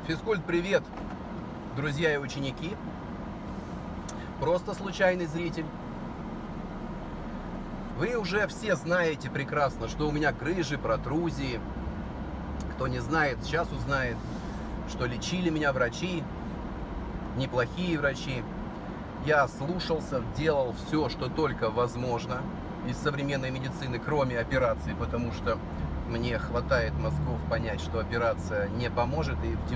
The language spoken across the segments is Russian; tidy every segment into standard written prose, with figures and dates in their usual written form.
Физкульт, привет, друзья и ученики. Просто случайный зритель. Вы уже все знаете прекрасно, что у меня грыжи, протрузии. Кто не знает, сейчас узнает, что лечили меня врачи, неплохие врачи. Я слушался, делал все, что только возможно из современной медицины, кроме операции, потому что мне хватает мозгов понять, что операция не поможет, и в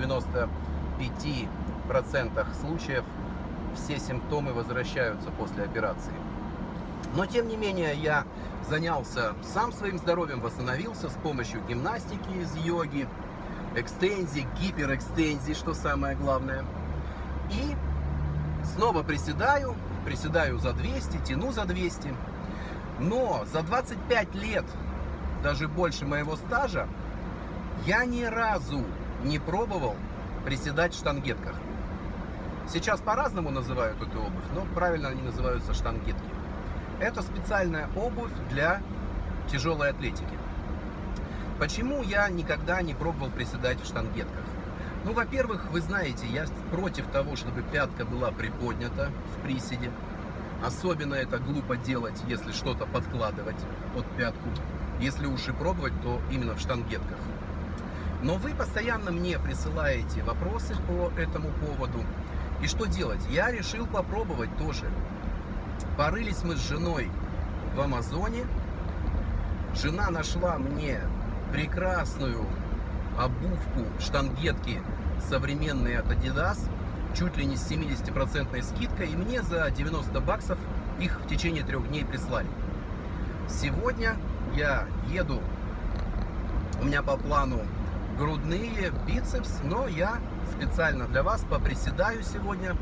95% случаев все симптомы возвращаются после операции. Но тем не менее я занялся сам своим здоровьем, восстановился с помощью гимнастики из йоги, экстензий, гиперэкстензий, что самое главное. И снова приседаю за 200, тяну за 200. Но за 25 лет, даже больше моего стажа, я ни разу не пробовал приседать в штангетках. Сейчас по-разному называют эту обувь, но правильно они называются штангетки. Это специальная обувь для тяжелой атлетики. Почему я никогда не пробовал приседать в штангетках? Ну, во-первых, вы знаете, я против того, чтобы пятка была приподнята в приседе. Особенно это глупо делать, если что-то подкладывать под пятку. Если уж и пробовать, то именно в штангетках. Но вы постоянно мне присылаете вопросы по этому поводу. И что делать? Я решил попробовать тоже. Порылись мы с женой в Амазоне. Жена нашла мне прекрасную обувку, штангетки современные от Adidas, чуть ли не с 70% скидкой, и мне за 90 баксов их в течение 3 дней прислали. Сегодня я еду, у меня по плану грудные, бицепс, но я специально для вас поприседаю сегодня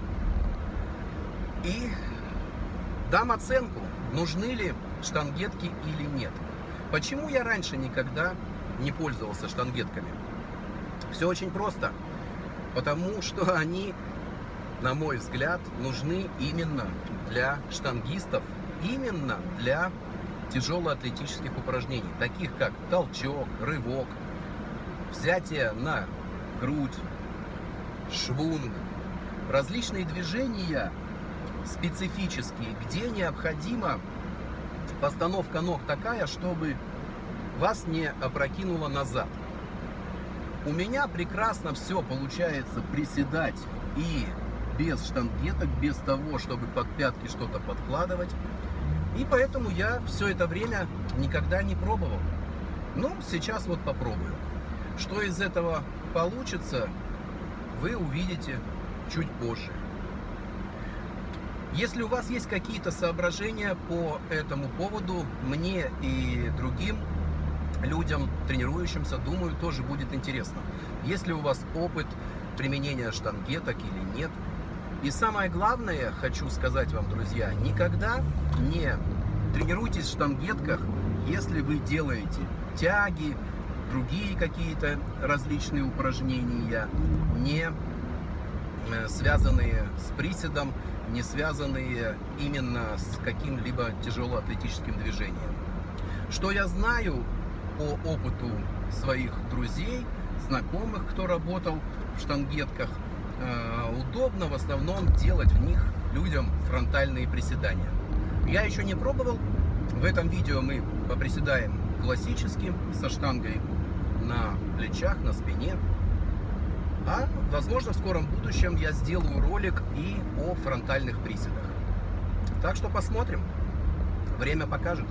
и дам оценку, нужны ли штангетки или нет. Почему я раньше никогда не пользовался штангетками? Все очень просто. Потому что они, на мой взгляд, нужны именно для штангистов, именно для тяжелоатлетических упражнений, таких как толчок, рывок, взятие на грудь, швунг, различные движения специфические, где необходима постановка ног такая, чтобы вас не опрокинуло назад. У меня прекрасно все получается приседать и без штангеток, без того, чтобы под пятки что-то подкладывать. И поэтому я все это время никогда не пробовал. Ну, сейчас вот попробую. Что из этого получится, вы увидите чуть позже. Если у вас есть какие-то соображения по этому поводу, мне и другим людям, тренирующимся, думаю, тоже будет интересно. Есть ли у вас опыт применения штангеток или нет. И самое главное, хочу сказать вам, друзья, никогда не тренируйтесь в штангетках, если вы делаете тяги, другие какие-то различные упражнения, не связанные с приседом, не связанные именно с каким-либо тяжелоатлетическим движением. Что я знаю по опыту своих друзей, знакомых, кто работал в штангетках, удобно в основном делать в них людям фронтальные приседания. Я еще не пробовал. В этом видео мы поприседаем классически, со штангой на плечах, на спине. А возможно в скором будущем я сделаю ролик и о фронтальных приседах. Так что посмотрим. Время покажет.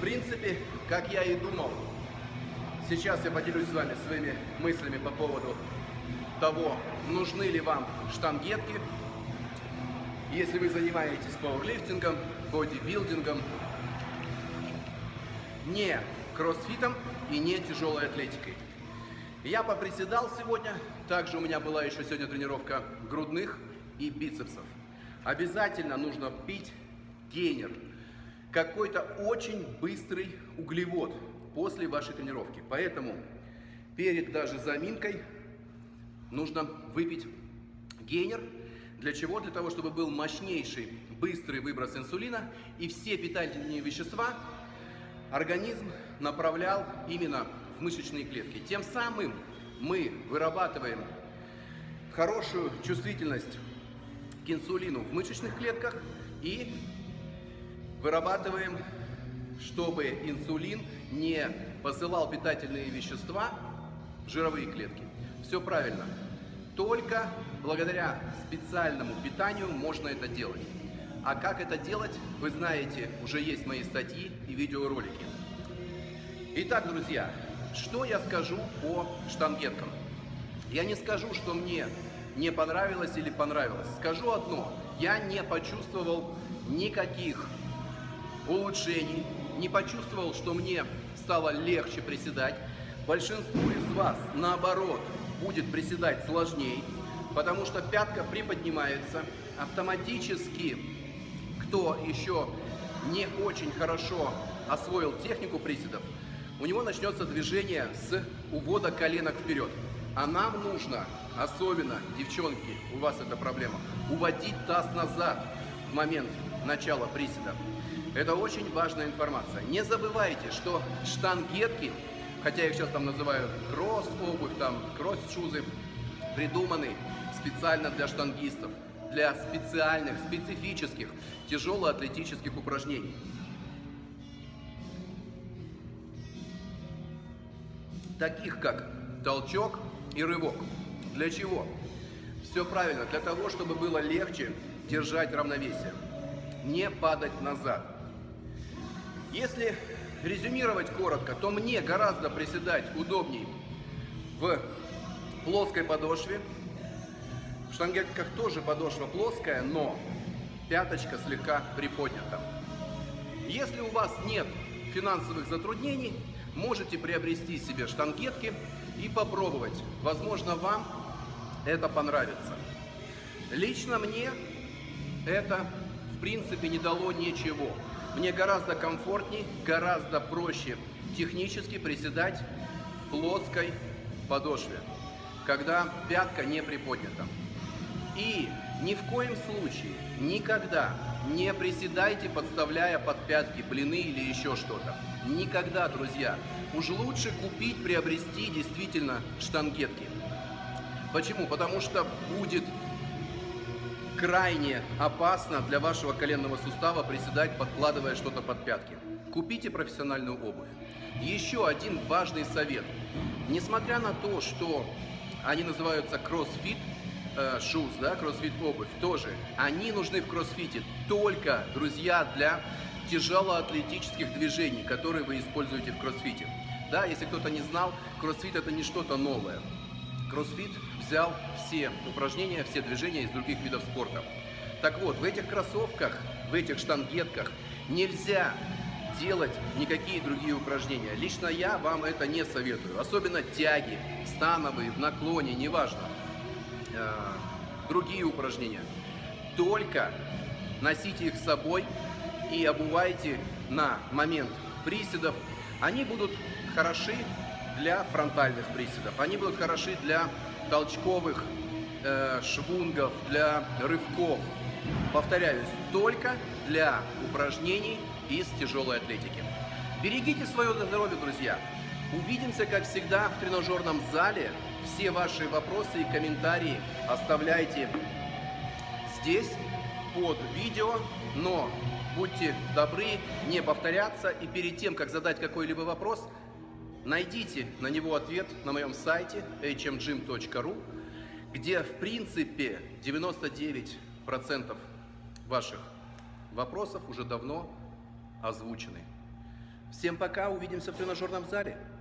принципе, как я и думал. Сейчас я поделюсь с вами своими мыслями по поводу того, нужны ли вам штангетки, если вы занимаетесь пауэрлифтингом, бодибилдингом, не кроссфитом и не тяжелой атлетикой. Я поприседал сегодня, также у меня была еще сегодня тренировка грудных и бицепсов. Обязательно нужно пить гейнер, какой-то очень быстрый углевод после вашей тренировки. Поэтому перед даже заминкой нужно выпить гейнер. Для чего? Для того, чтобы был мощнейший, быстрый выброс инсулина и все питательные вещества организм направлял именно в мышечные клетки. Тем самым мы вырабатываем хорошую чувствительность к инсулину в мышечных клетках и вырабатываем, чтобы инсулин не посылал питательные вещества в жировые клетки. Все правильно. Только благодаря специальному питанию можно это делать. А как это делать, вы знаете, уже есть мои статьи и видеоролики. Итак, друзья, что я скажу по штангеткам? Я не скажу, что мне не понравилось или понравилось. Скажу одно. Я не почувствовал никаких улучшений, не почувствовал, что мне стало легче приседать. Большинству из вас, наоборот, будет приседать сложнее, потому что пятка приподнимается автоматически. Кто еще не очень хорошо освоил технику приседов, у него начнется движение с увода коленок вперед. А нам нужно, особенно, девчонки, у вас эта проблема, уводить таз назад в момент начала приседа. Это очень важная информация. Не забывайте, что штангетки, хотя их сейчас там называют кросс-обувь, там кросс-шузы, придуманы специально для штангистов, для специальных, специфических, тяжелоатлетических упражнений. Таких как толчок и рывок. Для чего? Все правильно, для того, чтобы было легче держать равновесие, не падать назад. Если резюмировать коротко, то мне гораздо приседать удобней в плоской подошве. В штангетках тоже подошва плоская, но пяточка слегка приподнята. Если у вас нет финансовых затруднений, можете приобрести себе штангетки и попробовать. Возможно, вам это понравится. Лично мне это, в принципе, не дало ничего. Мне гораздо комфортнее, гораздо проще технически приседать в плоской подошве, когда пятка не приподнята. И ни в коем случае, никогда не приседайте, подставляя под пятки блины или еще что-то. Никогда, друзья. Уж лучше купить, приобрести действительно штангетки. Почему? Потому что будет крайне опасно для вашего коленного сустава приседать, подкладывая что-то под пятки. Купите профессиональную обувь. Еще один важный совет. Несмотря на то, что они называются CrossFit shoes, да, CrossFit обувь, тоже, они нужны в кроссфите только, друзья, для тяжелоатлетических движений, которые вы используете в кроссфите. Да, если кто-то не знал, кроссфит это не что-то новое. Кроссфит взял все упражнения, все движения из других видов спорта. Так вот, в этих кроссовках, в этих штангетках нельзя делать никакие другие упражнения. Лично я вам это не советую. Особенно тяги, становые, в наклоне, неважно. Другие упражнения. Только носите их с собой и обувайте на момент приседов. Они будут хороши для фронтальных приседов, они будут хороши для толчковых швунгов, для рывков. Повторяюсь, только для упражнений из тяжелой атлетики. Берегите свое здоровье, друзья. Увидимся, как всегда, в тренажерном зале. Все ваши вопросы и комментарии оставляйте здесь, под видео, но будьте добры не повторяться, и перед тем, как задать какой-либо вопрос, найдите на него ответ на моем сайте hmgym.ru, где, в принципе, 99% ваших вопросов уже давно озвучены. Всем пока, увидимся в тренажерном зале.